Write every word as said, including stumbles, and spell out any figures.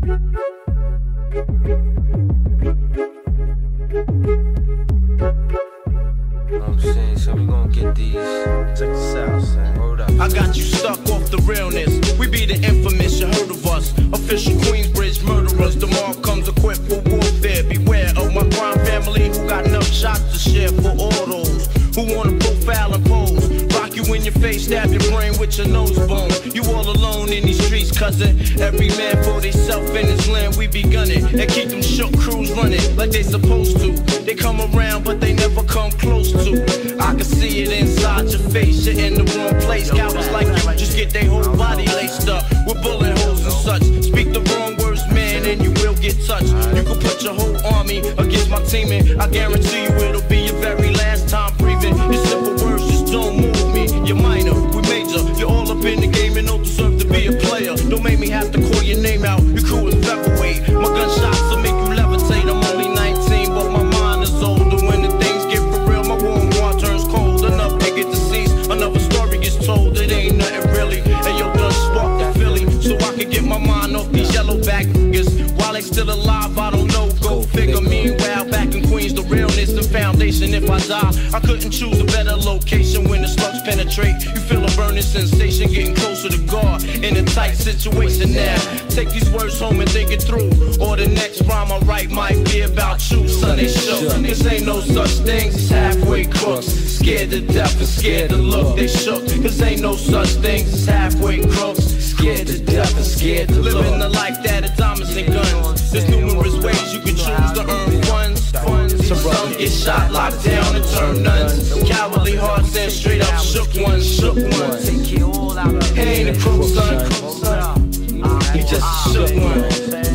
I'm saying, so we gon' get these. Check this out, son. Hold up. I got you stuck off the realness. We be the infamous, you heard of us. Official Queensbridge murderers. Tomorrow comes equipped for warfare. Beware of my crime family who got enough shots to share for all those who wanna profile and pose. Rock you in your face, stab your brain with your nose bone. You all alone in these streets, cousin. Every man for theyself in his land, we be gunning. And keep them shook crews running like they supposed to. They come around, but they never come close to. I can see it inside your face, you're in the wrong place. Cowards like you just get their whole body laced up with bullet holes and such. Speak the wrong words, man, and you will get touched. You can put your whole army against my team, and I guarantee you it'll be your very last time breathing. Your simple words just don't move me. You're minor, we major. You're all up in the game and don't deserve to be a player. Don't make me have to call your name out. Your crew is featherweight. My gunshots will make you levitate. I'm only nineteen, but my mind is older. When the things get for real, my warm water turns cold. Enough to get deceased, another story gets told. It ain't nothing really. And your gun sparked the Philly, so I can get my mind off these yellowback niggas. While they still alive, I don't know. Go figure. Meanwhile, back in Queens, the realness and foundation. If I die, I couldn't choose a better location. When the slugs penetrate, you feel a burning sensation, getting closer to God in a tight situation now. Take these words home and think it through, or the next rhyme I write might be about you. Son, they shook, cause ain't no such things as halfway crooks. Scared to death and scared to look. They shook, cause ain't no such things as halfway crooks. Scared to death and scared to look. Living the life that is diamonds and guns. There's numerous ways you can choose to earn funds. Some get shot, locked down, and turn nuns. Cowardly hearts and straight up shook ones, shook ones. He ain't a crook, son. He just a shook one.